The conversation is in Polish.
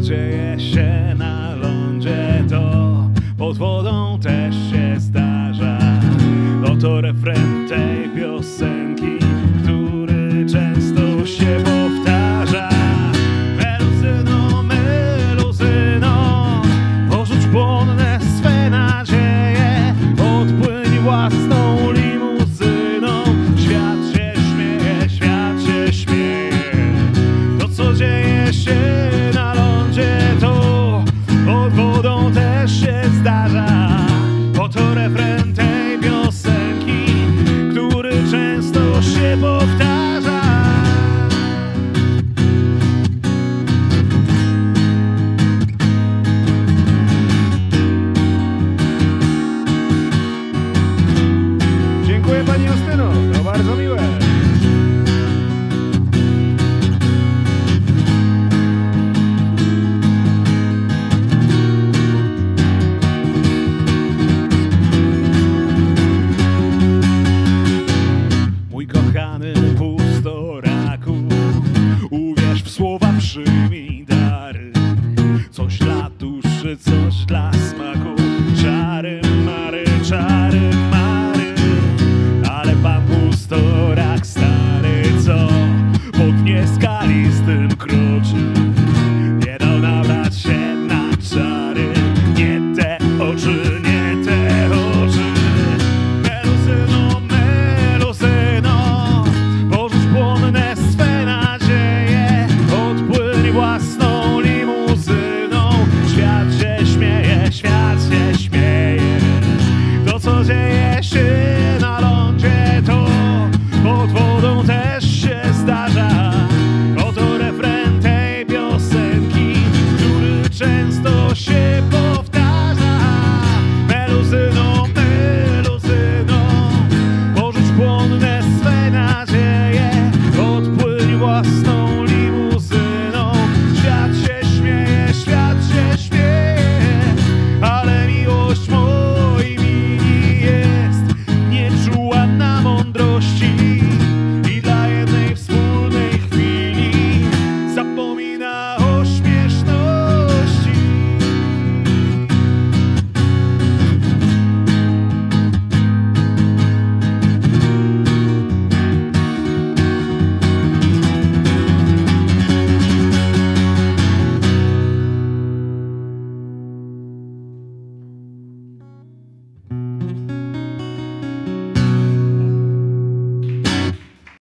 dzieje się na lądzie, to pod wodą też się zdarza. Oto refren tej piosenki, który często się powtarza. Meluzyno, meluzyno, porzuć płonne swe nadzieje, odpłyń własną limuzyną. Świat się śmieje, świat się śmieje. To co dzieje się